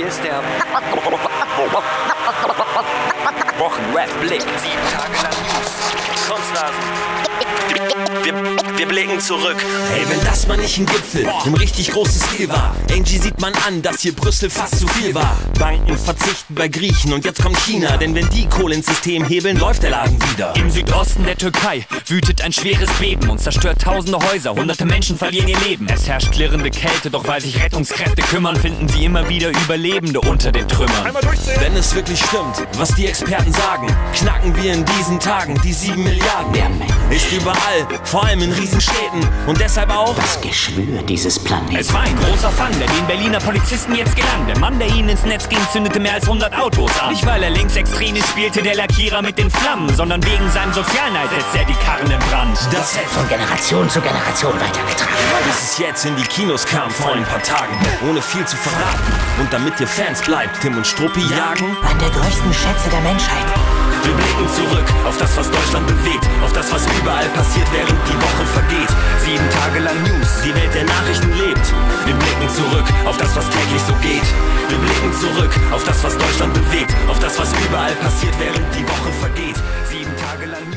Hier ist der Wochenrap-Blick. 7 Tage lang News. Kunstnasen. Wir blicken zurück. Hey, wenn das mal nicht ein Gipfel im richtig großen Stil war. Angie sieht man an, dass hier Brüssel fast zu viel war. Banken verzichten bei Griechen und jetzt kommt China. Denn wenn die Kohle ins System hebeln, läuft der Laden wieder. Im Südosten der Türkei wütet ein schweres Beben und zerstört tausende Häuser. Hunderte Menschen verlieren ihr Leben. Es herrscht klirrende Kälte, doch weil sich Rettungskräfte kümmern, finden sie immer wieder Überlebende unter den Trümmern. Wenn es wirklich stimmt, was die Experten sagen, knacken wir in diesen Tagen die 7 Milliarden. Ist überall, vor allem in Riesenstädten und deshalb auch das Geschwür dieses Planeten. Es war ein großer Fang, der den Berliner Polizisten jetzt gelang. Der Mann, der ihnen ins Netz ging, zündete mehr als 100 Autos an. Nicht weil er linksextrem ist, spielte der Lackierer mit den Flammen, sondern wegen seinem Sozialneid setzt er die Karren in Brand. Das wird von Generation zu Generation weitergetragen. Bis es jetzt in die Kinos kam vor ein paar Tagen, ohne viel zu verraten. Und damit ihr Fans bleibt, Tim und Struppi jagen An der größten Schätze der Menschheit. Wir blicken zurück auf das, was Deutschland bewegt, auf das, was überall passiert, während die Woche vergeht. 7 Tage lang News, die Welt der Nachrichten lebt. Wir blicken zurück auf das, was täglich so geht. Wir blicken zurück auf das, was Deutschland bewegt, auf das, was überall passiert, während die Woche vergeht. 7 Tage lang News.